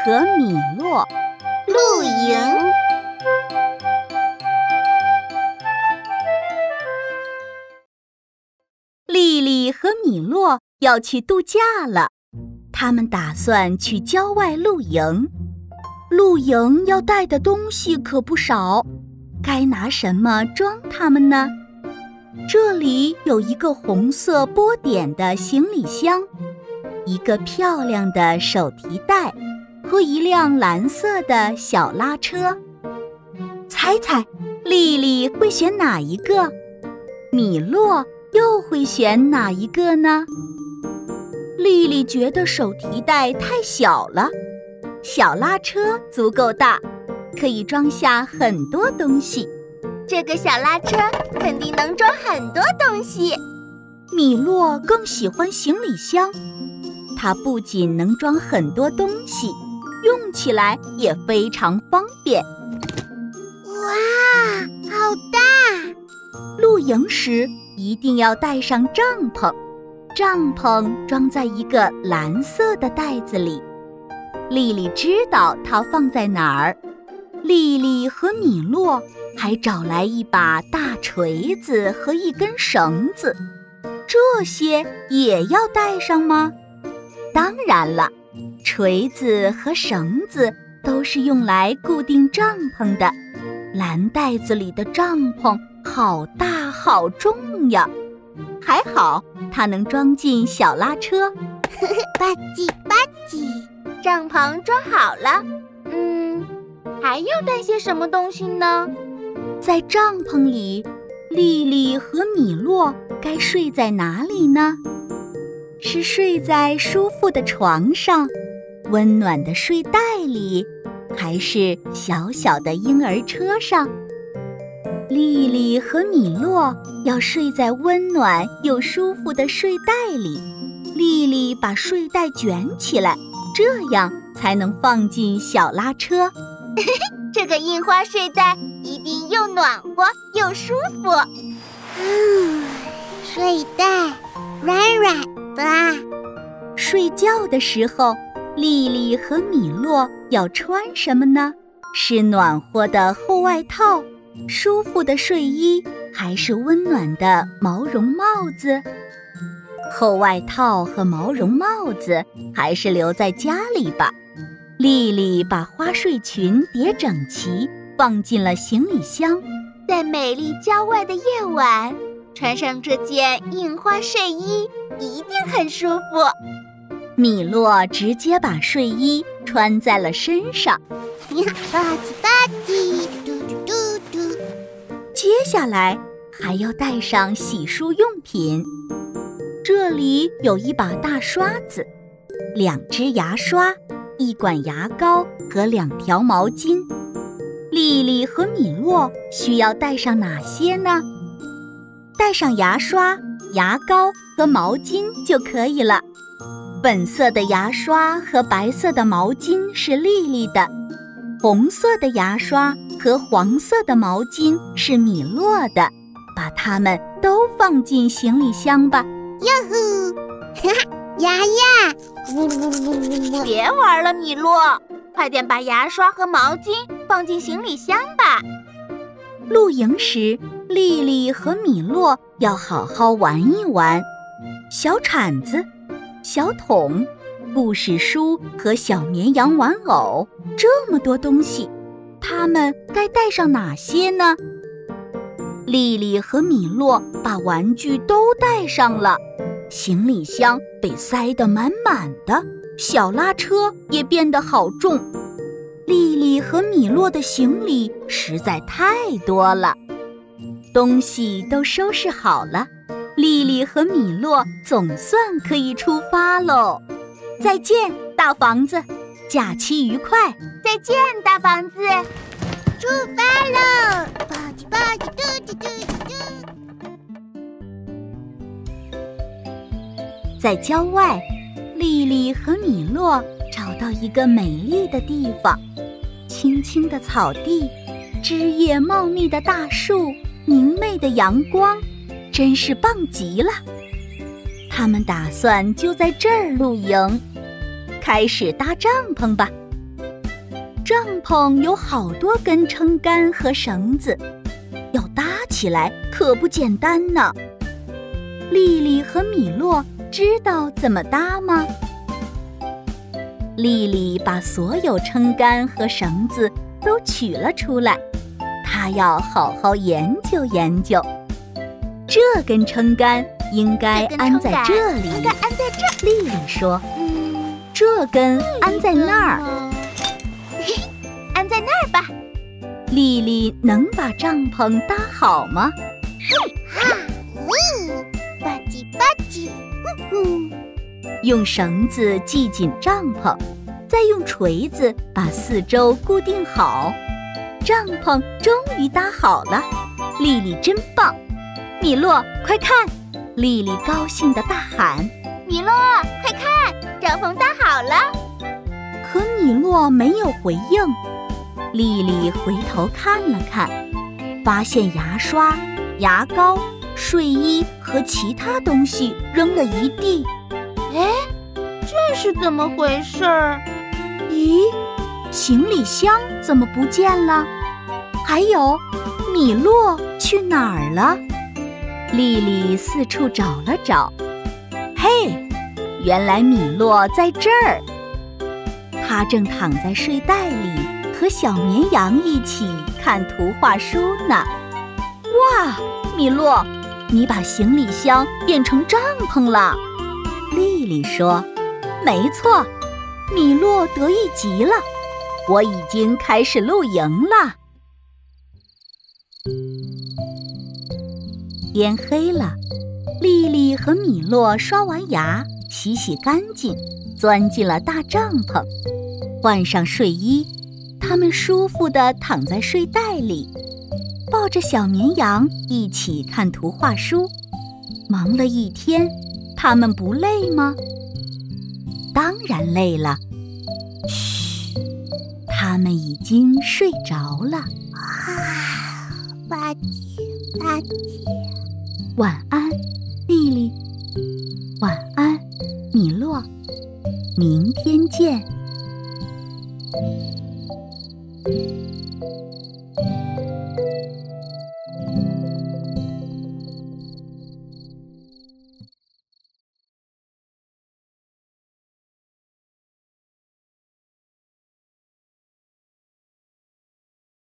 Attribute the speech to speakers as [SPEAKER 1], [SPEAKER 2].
[SPEAKER 1] 和米洛
[SPEAKER 2] 露营。
[SPEAKER 1] 丽丽和米洛要去度假了，他们打算去郊外露营。露营要带的东西可不少，该拿什么装它们呢？这里有一个红色波点的行李箱，一个漂亮的手提袋和一辆蓝色的小拉车。猜猜，丽丽会选哪一个？米洛又会选哪一个呢？丽丽觉得手提袋太小了，小拉车足够大，可以装下很多东西。
[SPEAKER 2] 这个小拉车肯定能装很多东西。
[SPEAKER 1] 米洛更喜欢行李箱，它不仅能装很多东西，用起来也非常方便。
[SPEAKER 2] 哇，好大！
[SPEAKER 1] 露营时一定要带上帐篷，帐篷装在一个蓝色的袋子里。丽丽知道它放在哪儿。丽丽和米洛还找来一把大锤子和一根绳子，这些也要带上吗？当然了，锤子和绳子都是用来固定帐篷的。蓝袋子里的帐篷好大好重呀，还好它能装进小拉车。
[SPEAKER 2] 吧唧吧唧，帐篷装好了。还要带些什么东西呢？
[SPEAKER 1] 在帐篷里，丽丽和米洛该睡在哪里呢？是睡在舒服的床上，温暖的睡袋里，还是小小的婴儿车上？丽丽和米洛要睡在温暖又舒服的睡袋里。丽丽把睡袋卷起来，这样才能放进小拉车。
[SPEAKER 2] 这个印花睡袋一定又暖和又舒服。睡袋软软的。
[SPEAKER 1] 睡觉的时候，丽丽和米洛要穿什么呢？是暖和的厚外套，舒服的睡衣，还是温暖的毛绒帽子？厚外套和毛绒帽子还是留在家里吧。丽丽把花睡裙叠整齐，放进了行李箱。
[SPEAKER 2] 在美丽郊外的夜晚，穿上这件印花睡衣一定很舒服。
[SPEAKER 1] 米洛直接把睡衣穿在了身上。
[SPEAKER 2] 吧唧吧唧，嘟嘟嘟嘟。
[SPEAKER 1] 接下来还要带上洗漱用品。这里有一把大刷子，2支牙刷，一管牙膏和2条毛巾。丽丽和米洛需要带上哪些呢？带上牙刷、牙膏和毛巾就可以了。粉色的牙刷和白色的毛巾是丽丽的，红色的牙刷和黄色的毛巾是米洛的。把它们都放进行李箱吧。
[SPEAKER 2] 哟呼，牙呀！别玩了，米洛，快点把牙刷和毛巾放进行李箱吧。
[SPEAKER 1] 露营时，丽丽和米洛要好好玩一玩。小铲子、小桶、故事书和小绵羊玩偶，这么多东西，他们该带上哪些呢？丽丽和米洛把玩具都带上了，行李箱被塞得满满的，小拉车也变得好重。丽丽和米洛的行李实在太多了。东西都收拾好了，丽丽和米洛总算可以出发喽。再见，大房子，假期愉快。
[SPEAKER 2] 再见，大房子，出发喽！吧唧吧唧，嘟嘟嘟嘟。
[SPEAKER 1] 在郊外，丽丽和米洛找到一个美丽的地方，青青的草地，枝叶茂密的大树，明媚的阳光，真是棒极了。他们打算就在这儿露营，开始搭帐篷吧。 帐篷有好多根撑杆和绳子，要搭起来可不简单呢。丽丽和米洛知道怎么搭吗？丽丽把所有撑杆和绳子都取了出来，她要好好研究研究。这根撑杆应该安在这里，丽丽说。这根安在那儿，
[SPEAKER 2] 安在那儿吧。
[SPEAKER 1] 丽丽能把帐篷搭好吗？
[SPEAKER 2] 吧唧吧唧，
[SPEAKER 1] 用绳子系紧帐篷，再用锤子把四周固定好，帐篷终于搭好了。丽丽真棒！米洛，快看！丽丽高兴地大喊：
[SPEAKER 2] 米洛，快看，帐篷搭好了！
[SPEAKER 1] 可米洛没有回应。丽丽回头看了看，发现牙刷、牙膏、睡衣和其他东西扔了一地。
[SPEAKER 2] 哎，这是怎么回事？
[SPEAKER 1] 咦，行李箱怎么不见了？还有，米洛去哪儿了？丽丽四处找了找，嘿，原来米洛在这儿。他正躺在睡袋里，和小绵羊一起看图画书呢。哇，米洛，你把行李箱变成帐篷了。丽丽说：没错，米洛得意极了，我已经开始露营了。天黑了，丽丽和米洛刷完牙，洗洗干净，钻进了大帐篷，换上睡衣，他们舒服地躺在睡袋里，抱着小绵羊一起看图画书。忙了一天，他们不累吗？当然累了。嘘，他们已经睡着了。
[SPEAKER 2] 吧唧吧唧。
[SPEAKER 1] 晚安，丽丽。晚安，米洛。明天见。